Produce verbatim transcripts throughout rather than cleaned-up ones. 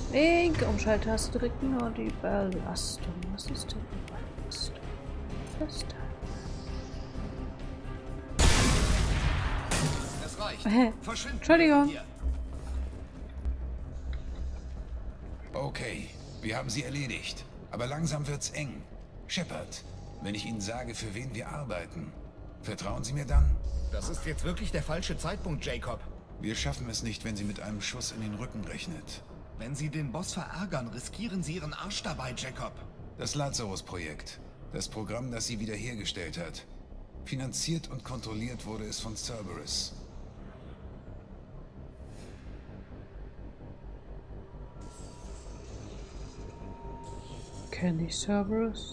Link, Umschalttaste drücken und die Belastung. Was ist denn die Belastung? Das da. Es reicht. Äh, Verschwinden. Entschuldigung. Okay, wir haben sie erledigt. Aber langsam wird's eng. Shepard, wenn ich Ihnen sage, für wen wir arbeiten, vertrauen Sie mir dann? Das ist jetzt wirklich der falsche Zeitpunkt, Jacob. Wir schaffen es nicht, wenn sie mit einem Schuss in den Rücken rechnet. Wenn Sie den Boss verärgern, riskieren Sie Ihren Arsch dabei, Jacob. Das Lazarus-Projekt. Das Programm, das sie wiederhergestellt hat. Finanziert und kontrolliert wurde es von Cerberus. Kenne ich Cerberus?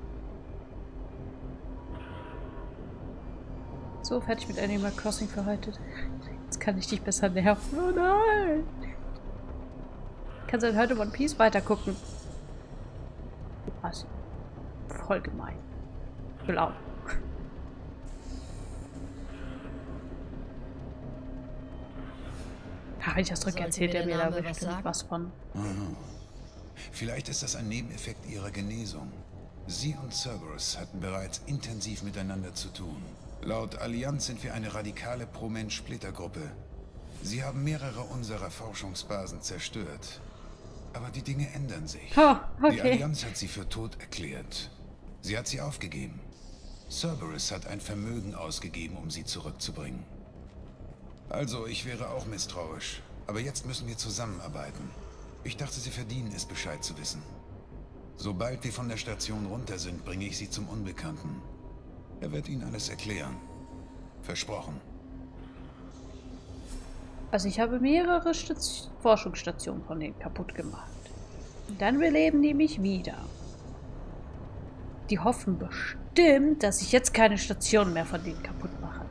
So, fertig mit Animal Crossing für heute. Jetzt kann ich dich besser nerven. Oh nein! Ich kann seit heute One Piece weitergucken. Was? Voll gemein. Blau. Ja, wenn ich das drücke, Sollte erzählt mir er mir der da Name was bestimmt sagen? was von. Mhm. Vielleicht ist das ein Nebeneffekt ihrer Genesung. Sie und Cerberus hatten bereits intensiv miteinander zu tun. Laut Allianz sind wir eine radikale Pro-Mensch-Splittergruppe. Sie haben mehrere unserer Forschungsbasen zerstört. Aber die Dinge ändern sich. Oh, okay. Die Allianz hat sie für tot erklärt. Sie hat sie aufgegeben. Cerberus hat ein Vermögen ausgegeben, um sie zurückzubringen. Also, ich wäre auch misstrauisch. Aber jetzt müssen wir zusammenarbeiten. Ich dachte, Sie verdienen es, Bescheid zu wissen. Sobald wir von der Station runter sind, bringe ich Sie zum Unbekannten. Er wird Ihnen alles erklären. Versprochen. Also ich habe mehrere Station Forschungsstationen von denen kaputt gemacht. Und dann beleben die mich wieder. Die hoffen bestimmt, dass ich jetzt keine Station mehr von denen kaputt mache.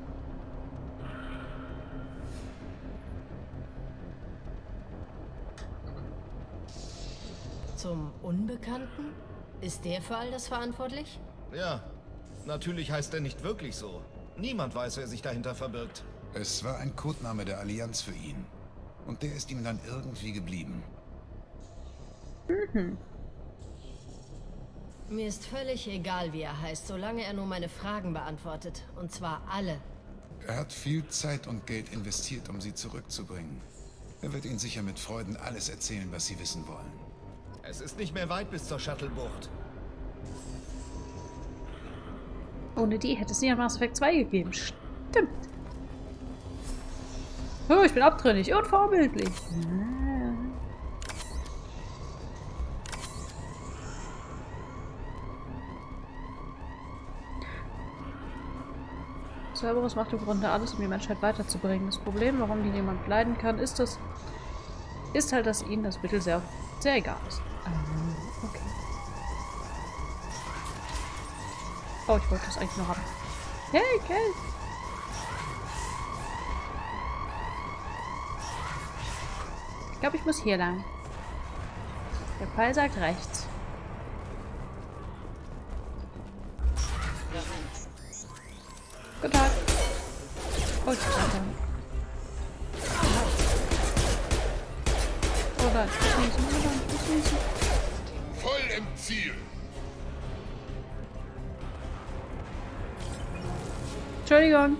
Zum Unbekannten? Ist der für all das verantwortlich? Ja, natürlich heißt er nicht wirklich so. Niemand weiß, wer sich dahinter verbirgt. Es war ein Codename der Allianz für ihn. Und der ist ihm dann irgendwie geblieben. Mhm. Mir ist völlig egal, wie er heißt, solange er nur meine Fragen beantwortet. Und zwar alle. Er hat viel Zeit und Geld investiert, um sie zurückzubringen. Er wird Ihnen sicher mit Freuden alles erzählen, was Sie wissen wollen. Es ist nicht mehr weit bis zur Shuttle-Bucht. Ohne die hätte es nie ein Mass Effect zwei gegeben. Stimmt. Oh, ich bin abtrünnig und vorbildlich. Cerberus macht im Grunde alles, um die Menschheit weiterzubringen. Das Problem, warum die niemand leiden kann, ist das, ist halt, dass ihnen das Mittel sehr, sehr egal ist. Okay. Oh, ich wollte das eigentlich noch haben. Hey, Geld! Ich glaube, ich muss hier lang. Der Pfeil sagt rechts. Guten Tag. Oh, ich treffe. Oh nein, ich muss schießen, oh nein, ich muss schießen. Voll im Ziel. Entschuldigung.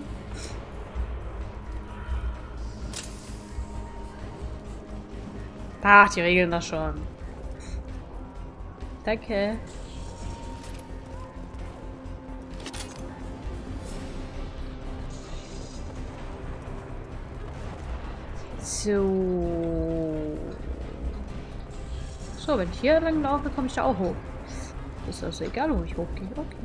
Ach, die regeln das schon. Danke. So. So, wenn ich hier lang laufe, komme ich da auch hoch. Ist das egal, wo ich hochgehe? Okay.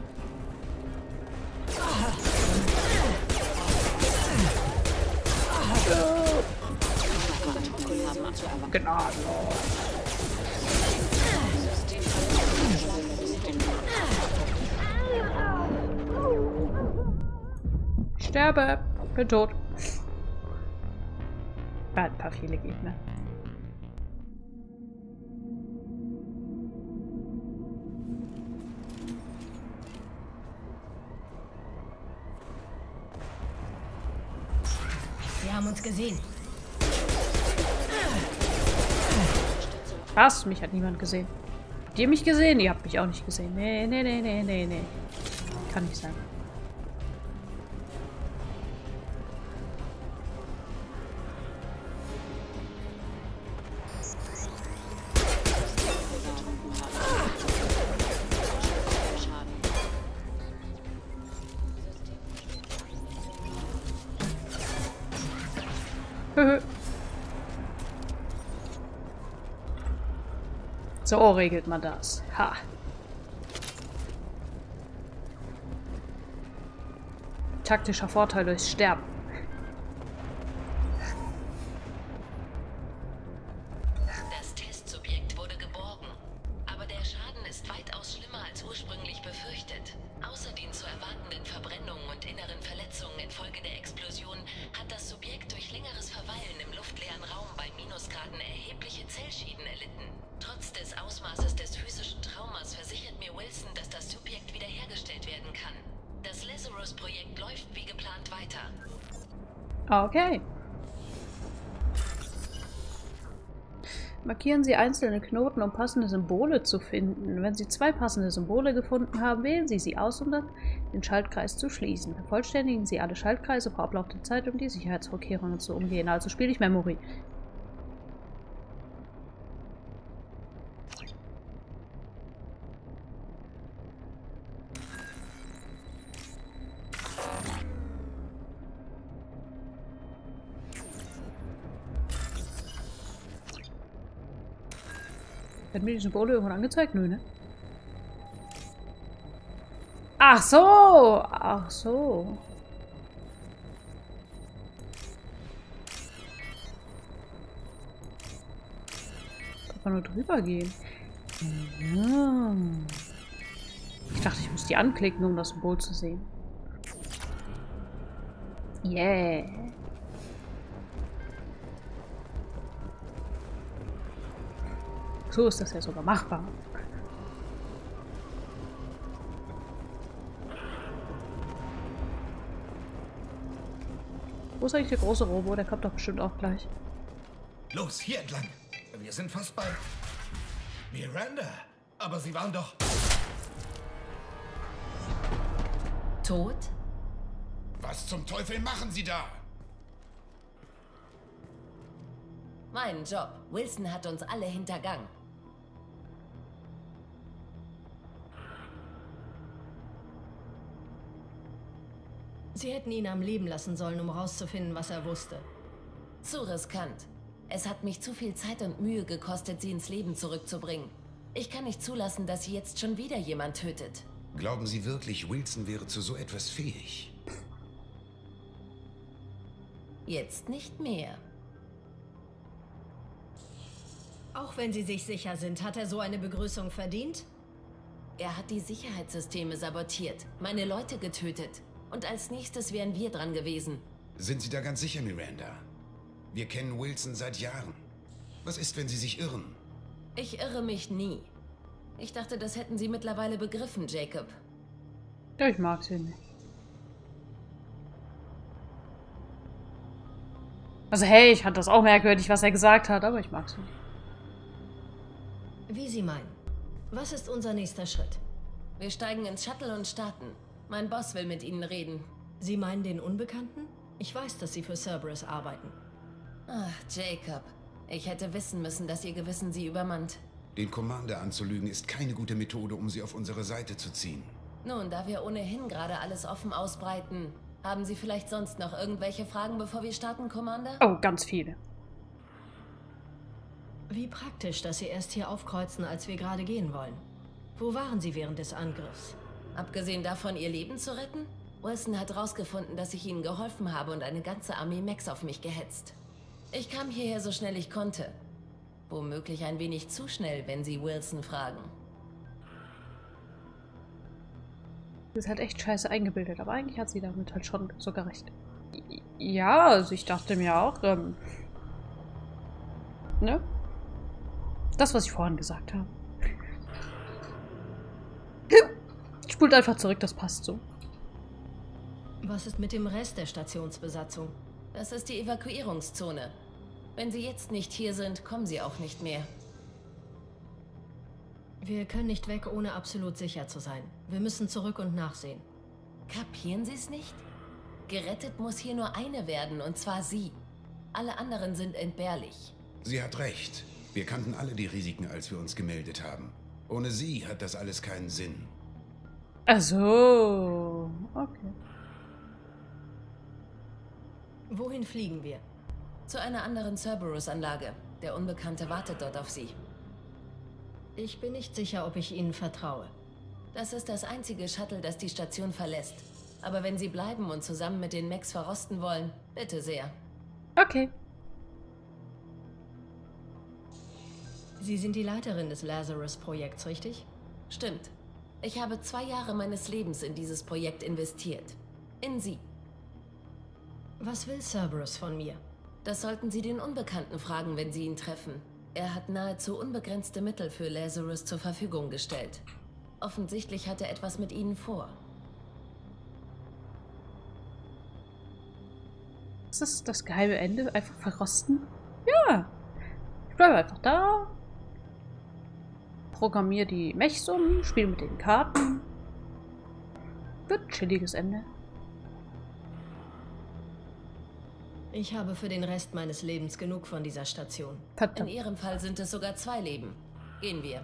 Gnadenlos. Ich sterbe. Bin tot. War ein paar viele Gegner. Sie haben uns gesehen. Was? Mich hat niemand gesehen. Habt ihr mich gesehen? Ihr habt mich auch nicht gesehen. Nee, nee, nee, nee, nee, nee. Kann nicht sein. So regelt man das. Ha. Taktischer Vorteil durchs Sterben. Das Testsubjekt wurde geborgen, aber der Schaden ist weitaus schlimmer als ursprünglich befürchtet. Außer den zu erwartenden Verbrennungen und inneren Verletzungen infolge der Explosion hat das Subjekt durch längeres Verweilen im luftleeren Raum bei Minusgraden erhebliche Zellschäden erlitten. Trotz des Ausmaßes des physischen Traumas versichert mir Wilson, dass das Subjekt wiederhergestellt werden kann. Das Lazarus-Projekt läuft wie geplant weiter. Okay. Markieren Sie einzelne Knoten, um passende Symbole zu finden. Wenn Sie zwei passende Symbole gefunden haben, wählen Sie sie aus, um dann den Schaltkreis zu schließen. Vervollständigen Sie alle Schaltkreise vor Ablauf der Zeit, um die Sicherheitsvorkehrungen zu umgehen. Also spiele ich Memory. Hat mir die Symbole irgendwann angezeigt? Nö, ne? Ach so! Ach so. Einfach nur drüber gehen. Ja. Ich dachte, ich muss die anklicken, um das Symbol zu sehen. Yeah. So ist das ja sogar machbar. Wo ist eigentlich der große Robo? Der kommt doch bestimmt auch gleich. Los, hier entlang. Wir sind fast bei Miranda. Aber sie waren doch... Tot? Was zum Teufel machen Sie da? Mein Job. Wilson hat uns alle hintergangen. Sie hätten ihn am Leben lassen sollen, um rauszufinden, was er wusste. Zu riskant. Es hat mich zu viel Zeit und Mühe gekostet, sie ins Leben zurückzubringen. Ich kann nicht zulassen, dass sie jetzt schon wieder jemand tötet. Glauben Sie wirklich, Wilson wäre zu so etwas fähig? Jetzt nicht mehr. Auch wenn Sie sich sicher sind, hat er so eine Begrüßung verdient? Er hat die Sicherheitssysteme sabotiert, meine Leute getötet. Und als nächstes wären wir dran gewesen. Sind Sie da ganz sicher, Miranda? Wir kennen Wilson seit Jahren. Was ist, wenn Sie sich irren? Ich irre mich nie. Ich dachte, das hätten Sie mittlerweile begriffen, Jacob. Ja, ich mag sie nicht. Also hey, ich fand das auch merkwürdig, was er gesagt hat, aber ich mag sie nicht. Wie Sie meinen. Was ist unser nächster Schritt? Wir steigen ins Shuttle und starten. Mein Boss will mit Ihnen reden. Sie meinen den Unbekannten? Ich weiß, dass Sie für Cerberus arbeiten. Ach, Jacob. Ich hätte wissen müssen, dass Ihr Gewissen Sie übermannt. Den Commander anzulügen ist keine gute Methode, um Sie auf unsere Seite zu ziehen. Nun, da wir ohnehin gerade alles offen ausbreiten, haben Sie vielleicht sonst noch irgendwelche Fragen, bevor wir starten, Commander? Oh, ganz viele. Wie praktisch, dass Sie erst hier aufkreuzen, als wir gerade gehen wollen. Wo waren Sie während des Angriffs? Abgesehen davon, Ihr Leben zu retten? Wilson hat rausgefunden, dass ich Ihnen geholfen habe und eine ganze Armee Mechs auf mich gehetzt. Ich kam hierher so schnell ich konnte. Womöglich ein wenig zu schnell, wenn Sie Wilson fragen. Das ist halt echt scheiße eingebildet, aber eigentlich hat sie damit halt schon sogar recht. Ja, also ich dachte mir auch, ähm, ne? Das, was ich vorhin gesagt habe. Spult einfach zurück, das passt so. Was ist mit dem Rest der Stationsbesatzung? Das ist die Evakuierungszone. Wenn Sie jetzt nicht hier sind, kommen Sie auch nicht mehr. Wir können nicht weg, ohne absolut sicher zu sein. Wir müssen zurück und nachsehen. Kapieren Sie es nicht? Gerettet muss hier nur eine werden, und zwar Sie. Alle anderen sind entbehrlich. Sie hat recht. Wir kannten alle die Risiken, als wir uns gemeldet haben. Ohne sie hat das alles keinen Sinn. Ach so. Okay. Wohin fliegen wir? Zu einer anderen Cerberus-Anlage. Der Unbekannte wartet dort auf Sie. Ich bin nicht sicher, ob ich Ihnen vertraue. Das ist das einzige Shuttle, das die Station verlässt. Aber wenn Sie bleiben und zusammen mit den Mechs verrosten wollen, bitte sehr. Okay. Sie sind die Leiterin des Lazarus-Projekts, richtig? Stimmt. Ich habe zwei Jahre meines Lebens in dieses Projekt investiert. In Sie. Was will Cerberus von mir? Das sollten Sie den Unbekannten fragen, wenn Sie ihn treffen. Er hat nahezu unbegrenzte Mittel für Lazarus zur Verfügung gestellt. Offensichtlich hat er etwas mit Ihnen vor. Ist das das geheime Ende? Einfach verrosten? Ja. Ich bleibe einfach da. Programmiere die Mechs um, spiele mit den Karten. Wird ein chilliges Ende. Ich habe für den Rest meines Lebens genug von dieser Station. Verdammt. In Ihrem Fall sind es sogar zwei Leben. Gehen wir.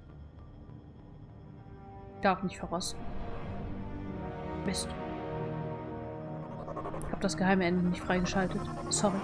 Darf nicht verrosten. Mist. Ich habe das geheime Ende nicht freigeschaltet. Sorry.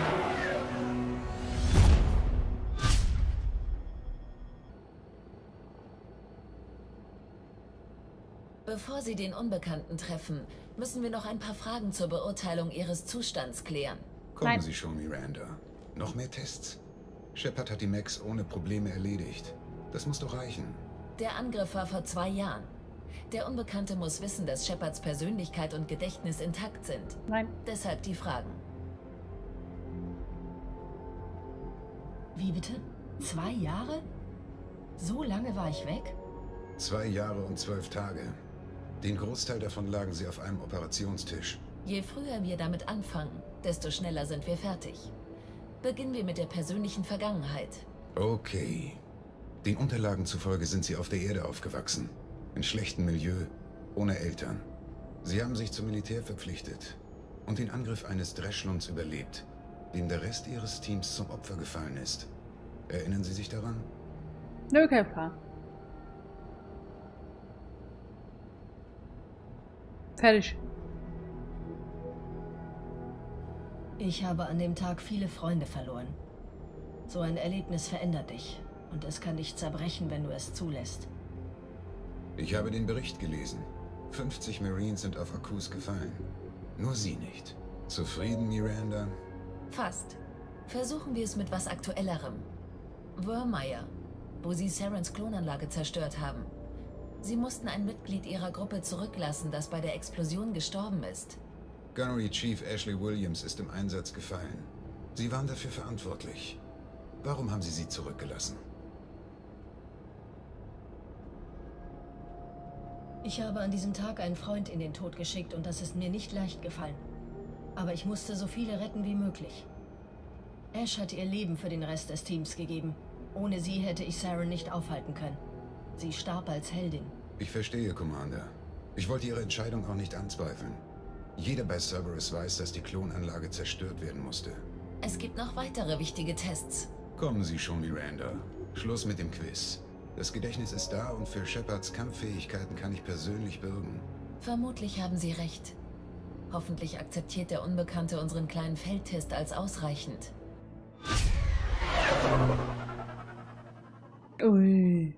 Bevor Sie den Unbekannten treffen, müssen wir noch ein paar Fragen zur Beurteilung Ihres Zustands klären. Kommen Nein. Sie schon, Miranda. Noch mehr Tests? Shepard hat die Mechs ohne Probleme erledigt. Das muss doch reichen. Der Angriff war vor zwei Jahren. Der Unbekannte muss wissen, dass Shepards Persönlichkeit und Gedächtnis intakt sind. Nein. Deshalb die Fragen. Wie bitte? Zwei Jahre? So lange war ich weg? Zwei Jahre und zwölf Tage. Den Großteil davon lagen sie auf einem Operationstisch. Je früher wir damit anfangen, desto schneller sind wir fertig. Beginnen wir mit der persönlichen Vergangenheit. Okay. Den Unterlagen zufolge sind sie auf der Erde aufgewachsen. In schlechtem Milieu, ohne Eltern. Sie haben sich zum Militär verpflichtet und den Angriff eines Dreschlunds überlebt, dem der Rest ihres Teams zum Opfer gefallen ist. Erinnern Sie sich daran? Nö, kein Plan. Fertig. Ich habe an dem Tag viele Freunde verloren. So ein Erlebnis verändert dich. Und es kann dich zerbrechen, wenn du es zulässt. Ich habe den Bericht gelesen. fünfzig Marines sind auf Akkus gefallen. Nur Sie nicht. Zufrieden, Miranda? Fast. Versuchen wir es mit was Aktuellerem. Wormire, wo sie Sarens Klonanlage zerstört haben. Sie mussten ein Mitglied ihrer Gruppe zurücklassen, das bei der Explosion gestorben ist. Gunnery Chief Ashley Williams ist im Einsatz gefallen. Sie waren dafür verantwortlich. Warum haben Sie sie zurückgelassen? Ich habe an diesem Tag einen Freund in den Tod geschickt und das ist mir nicht leicht gefallen. Aber ich musste so viele retten wie möglich. Ash hat ihr Leben für den Rest des Teams gegeben. Ohne sie hätte ich Saren nicht aufhalten können. Sie starb als Heldin. Ich verstehe, Commander. Ich wollte Ihre Entscheidung auch nicht anzweifeln. Jeder bei Cerberus weiß, dass die Klonanlage zerstört werden musste. Es gibt noch weitere wichtige Tests. Kommen Sie schon, Miranda. Schluss mit dem Quiz. Das Gedächtnis ist da und für Shepards Kampffähigkeiten kann ich persönlich bürgen. Vermutlich haben Sie recht. Hoffentlich akzeptiert der Unbekannte unseren kleinen Feldtest als ausreichend. Ui.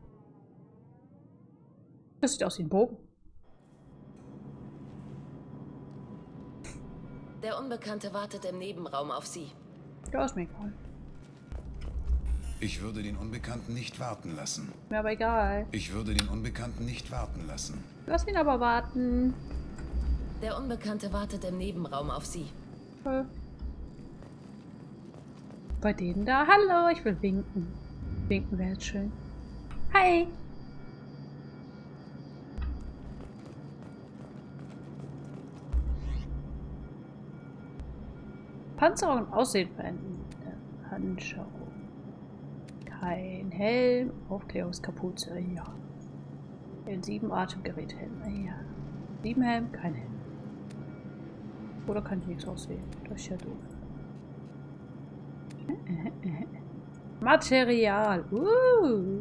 Das sieht aus wie ein Bogen. Der Unbekannte wartet im Nebenraum auf Sie. Ja, ist mir egal. Ich würde den Unbekannten nicht warten lassen. Mir aber egal. Ich würde den Unbekannten nicht warten lassen. Lass ihn aber warten. Der Unbekannte wartet im Nebenraum auf Sie. Toll. Bei denen da. Hallo, ich will winken. Winken wäre jetzt schön. Hi. Panzerung und Aussehen verändern. Handschau. Ein Helm, Aufklärungskapuze, ja. L sieben Atemgeräthelm, ja. sieben Helm, kein Helm. Oder kann ich nichts auswählen? Das ist ja doof. Material, uh.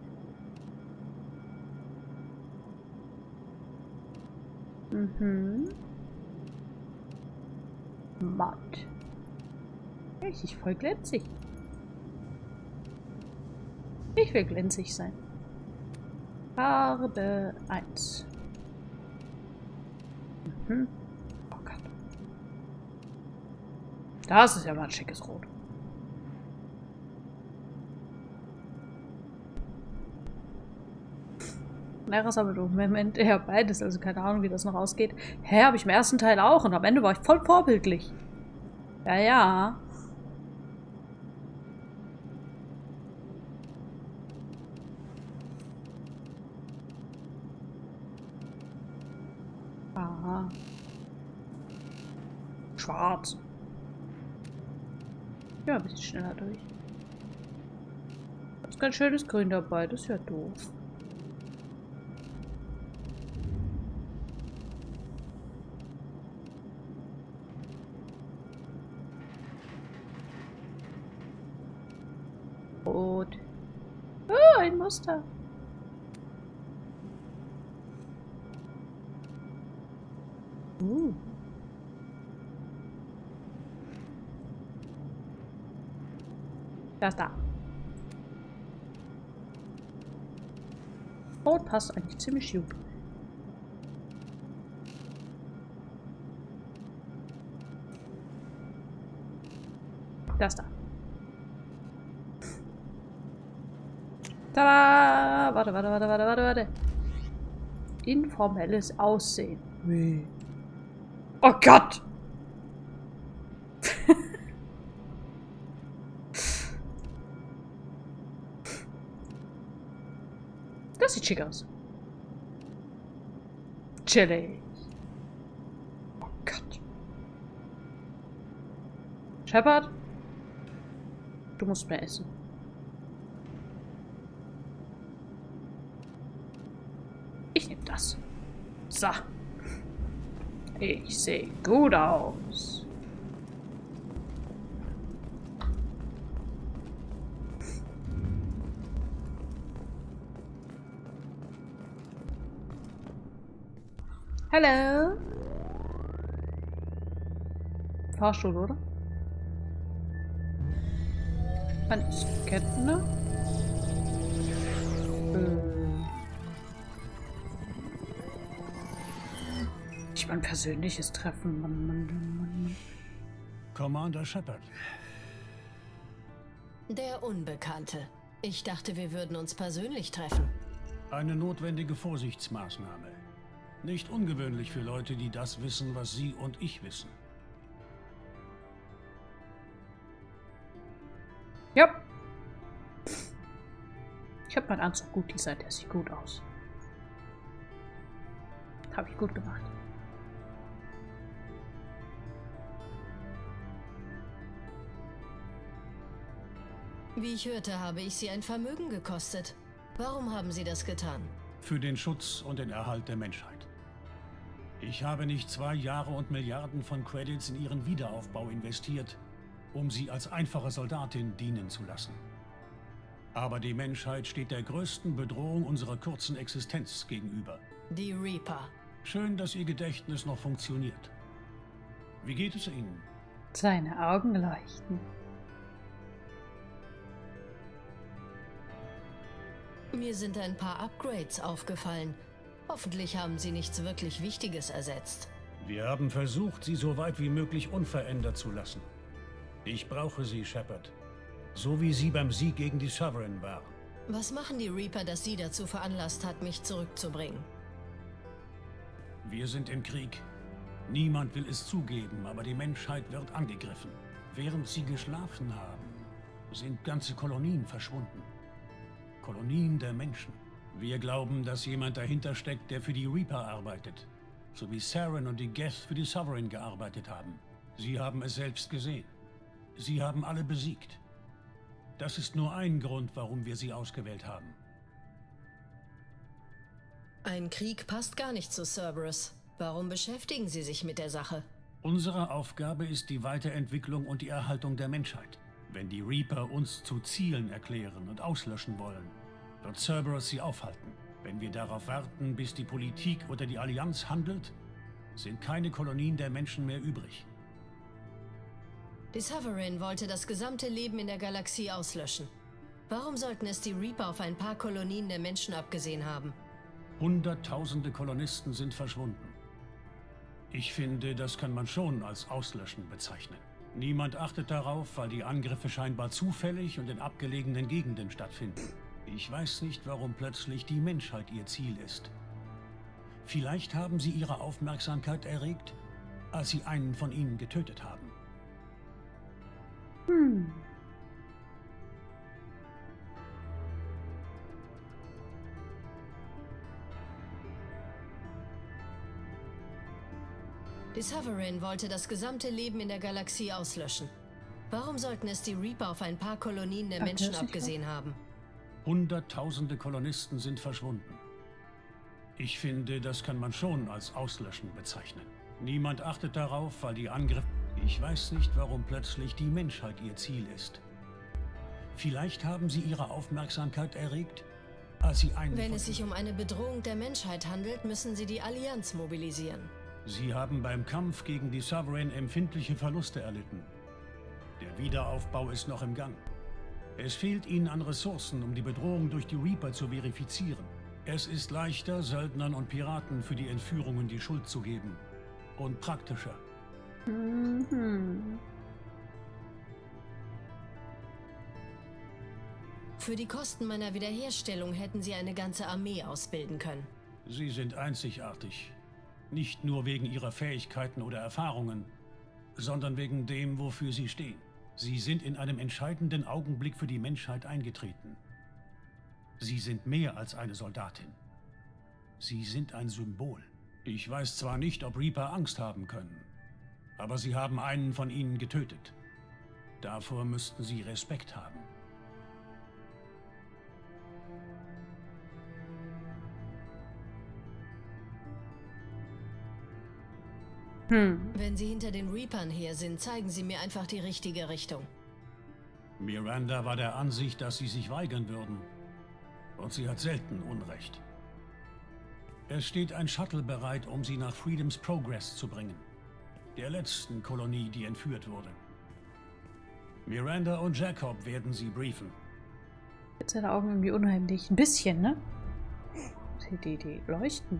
Mhm. Matt. Richtig voll glänzig. Ich will glänzig sein. Farbe eins. Mhm. Oh Gott. Das ist ja mal ein schickes Rot. Naja, aber im Moment eher beides, also keine Ahnung, wie das noch ausgeht. Hä, habe ich im ersten Teil auch und am Ende war ich voll vorbildlich. Ja, ja. Aha. Schwarz. Ja, ein bisschen schneller durch. Da ist kein schönes Grün dabei, das ist ja doof. Rot. Oh, ein Muster. Uh. Das da. Rot passt eigentlich ziemlich gut. Das da. Tada! Warte, warte, warte, warte, warte, warte. Informelles Aussehen. Wie? Oh Gott! Das sieht schick aus. Chillig. Oh Gott. Shepard? Du musst mehr essen. Ich nehme das. So. Ich sehe gut aus. Hallo. Fahrstuhl, oder? Ein Scanner? Äh. Ich mein persönliches Treffen. Mann, Mann, Mann, Mann. Commander Shepard. Der Unbekannte. Ich dachte, wir würden uns persönlich treffen. Eine notwendige Vorsichtsmaßnahme. Nicht ungewöhnlich für Leute, die das wissen, was Sie und ich wissen. Ja. Ich habe meinen Anzug gut designt, der sieht gut aus. Habe ich gut gemacht. Wie ich hörte, habe ich Sie ein Vermögen gekostet. Warum haben Sie das getan? Für den Schutz und den Erhalt der Menschheit. Ich habe nicht zwei Jahre und Milliarden von Credits in Ihren Wiederaufbau investiert, um Sie als einfache Soldatin dienen zu lassen. Aber die Menschheit steht der größten Bedrohung unserer kurzen Existenz gegenüber. Die Reaper. Schön, dass Ihr Gedächtnis noch funktioniert. Wie geht es Ihnen? Seine Augen leuchten. Mir sind ein paar Upgrades aufgefallen. Hoffentlich haben Sie nichts wirklich Wichtiges ersetzt. Wir haben versucht, Sie so weit wie möglich unverändert zu lassen. Ich brauche Sie, Shepard. So wie Sie beim Sieg gegen die Sovereign waren. Was machen die Reaper, das Sie dazu veranlasst hat, mich zurückzubringen? Wir sind im Krieg. Niemand will es zugeben, aber die Menschheit wird angegriffen. Während Sie geschlafen haben, sind ganze Kolonien verschwunden. Kolonien der Menschen. Wir glauben, dass jemand dahinter steckt, der für die Reaper arbeitet. So wie Saren und die Geth für die Sovereign gearbeitet haben. Sie haben es selbst gesehen. Sie haben alle besiegt. Das ist nur ein Grund, warum wir sie ausgewählt haben. Ein Krieg passt gar nicht zu Cerberus. Warum beschäftigen Sie sich mit der Sache? Unsere Aufgabe ist die Weiterentwicklung und die Erhaltung der Menschheit. Wenn die Reaper uns zu Zielen erklären und auslöschen wollen, wird Cerberus sie aufhalten. Wenn wir darauf warten, bis die Politik oder die Allianz handelt, sind keine Kolonien der Menschen mehr übrig. Die Sovereign wollte das gesamte Leben in der Galaxie auslöschen. Warum sollten es die Reaper auf ein paar Kolonien der Menschen abgesehen haben? Hunderttausende Kolonisten sind verschwunden. Ich finde, das kann man schon als Auslöschen bezeichnen. Niemand achtet darauf, weil die Angriffe scheinbar zufällig und in abgelegenen Gegenden stattfinden. Ich weiß nicht, warum plötzlich die Menschheit ihr Ziel ist. Vielleicht haben sie ihre Aufmerksamkeit erregt, als sie einen von ihnen getötet haben. Hm. Die Sovereign wollte das gesamte Leben in der Galaxie auslöschen. Warum sollten es die Reaper auf ein paar Kolonien der Menschen abgesehen haben? Hunderttausende Kolonisten sind verschwunden. Ich finde, das kann man schon als Auslöschen bezeichnen. Niemand achtet darauf, weil die Angriffe... Ich weiß nicht, warum plötzlich die Menschheit ihr Ziel ist. Vielleicht haben sie ihre Aufmerksamkeit erregt, als sie einen... Wenn es sich um eine Bedrohung der Menschheit handelt, müssen sie die Allianz mobilisieren. Sie haben beim Kampf gegen die Sovereign empfindliche Verluste erlitten. Der Wiederaufbau ist noch im Gang. Es fehlt ihnen an Ressourcen, um die Bedrohung durch die Reaper zu verifizieren. Es ist leichter, Söldnern und Piraten für die Entführungen die Schuld zu geben. Und praktischer. Mhm. Für die Kosten meiner Wiederherstellung hätten sie eine ganze Armee ausbilden können. Sie sind einzigartig. Nicht nur wegen ihrer Fähigkeiten oder Erfahrungen, sondern wegen dem, wofür sie stehen. Sie sind in einem entscheidenden Augenblick für die Menschheit eingetreten. Sie sind mehr als eine Soldatin. Sie sind ein Symbol. Ich weiß zwar nicht, ob Reaper Angst haben können, aber sie haben einen von ihnen getötet. Davor müssten sie Respekt haben. Hm. Wenn Sie hinter den Reapern her sind, zeigen Sie mir einfach die richtige Richtung. Miranda war der Ansicht, dass sie sich weigern würden. Und sie hat selten Unrecht. Es steht ein Shuttle bereit, um sie nach Freedom's Progress zu bringen. Der letzten Kolonie, die entführt wurde. Miranda und Jacob werden sie briefen. Jetzt seine Augen irgendwie unheimlich. Ein bisschen, ne? Die, die, die leuchten.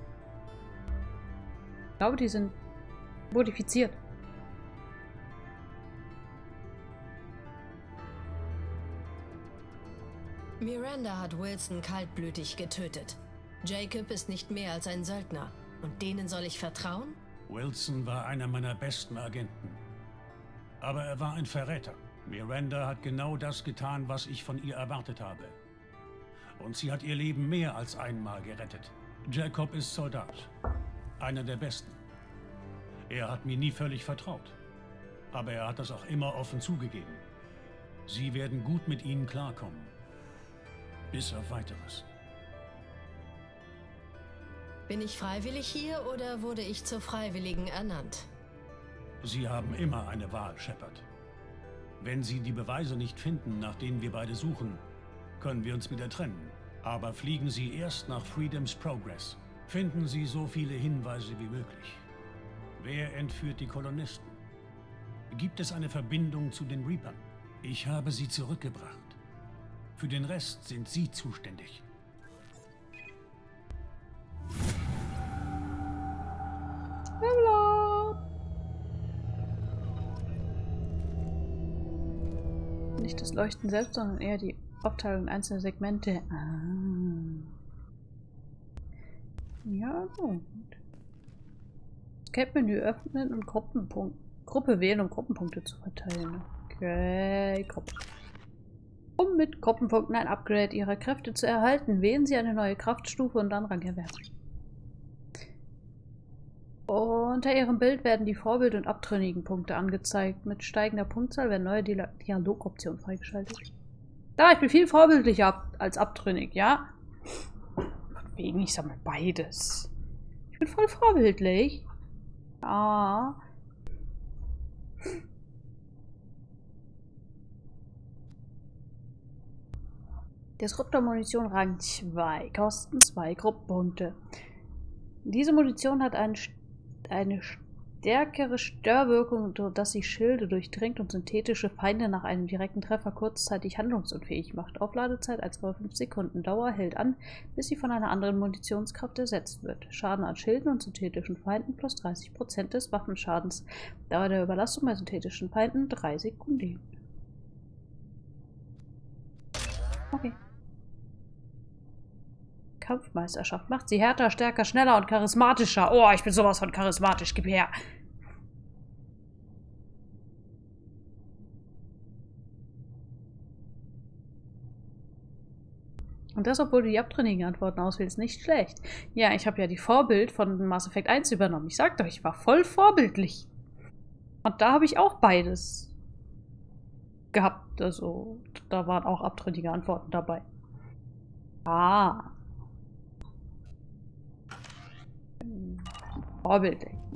Ich glaube, die sind modifiziert. Miranda hat Wilson kaltblütig getötet. Jacob ist nicht mehr als ein Söldner. Und denen soll ich vertrauen? Wilson war einer meiner besten Agenten. Aber er war ein Verräter. Miranda hat genau das getan, was ich von ihr erwartet habe. Und sie hat ihr Leben mehr als einmal gerettet. Jacob ist Soldat. Einer der besten. Er hat mir nie völlig vertraut. Aber er hat das auch immer offen zugegeben. Sie werden gut mit ihnen klarkommen. Bis auf Weiteres. Bin ich freiwillig hier oder wurde ich zur Freiwilligen ernannt? Sie haben immer eine Wahl, Shepard. Wenn Sie die Beweise nicht finden, nach denen wir beide suchen, können wir uns wieder trennen. Aber fliegen Sie erst nach Freedom's Progress. Finden Sie so viele Hinweise wie möglich. Wer entführt die Kolonisten? Gibt es eine Verbindung zu den Reapern? Ich habe sie zurückgebracht. Für den Rest sind Sie zuständig. Hallo. Nicht das Leuchten selbst, sondern eher die Aufteilung einzelner Segmente. Ah. Ja, gut. Escape-Menü öffnen und Gruppenpunkt. Gruppe wählen, um Gruppenpunkte zu verteilen. Okay, Gruppe. Um mit Gruppenpunkten ein Upgrade ihrer Kräfte zu erhalten, wählen Sie eine neue Kraftstufe und dann Rang erwerben. Unter Ihrem Bild werden die Vorbild- und abtrünnigen Punkte angezeigt. Mit steigender Punktzahl werden neue Dialogoptionen freigeschaltet. Da, ich bin viel vorbildlicher ab als abtrünnig, ja? Von wegen, ich sammle beides. Ich bin voll vorbildlich. Ja. Disruptor-Munition Rang zwei. Kosten zwei Gruppenpunkte. Diese Munition hat einen, eine stärkere Störwirkung, dass sie Schilde durchdringt und synthetische Feinde nach einem direkten Treffer kurzzeitig handlungsunfähig macht. Aufladezeit eins Komma fünf Sekunden. Dauer hält an, bis sie von einer anderen Munitionskraft ersetzt wird. Schaden an Schilden und synthetischen Feinden plus dreißig Prozent des Waffenschadens. Dauer der Überlastung bei synthetischen Feinden drei Sekunden. Okay. Kampfmeisterschaft macht sie härter, stärker, schneller und charismatischer. Oh, ich bin sowas von charismatisch. Gib her. Und das, obwohl du die abtrünnigen Antworten auswählst, nicht schlecht. Ja, ich habe ja die Vorbild von Mass Effect eins übernommen. Ich sagte euch, ich war voll vorbildlich. Und da habe ich auch beides gehabt. Also, da waren auch abtrünnige Antworten dabei. Ah. Vorbildlich.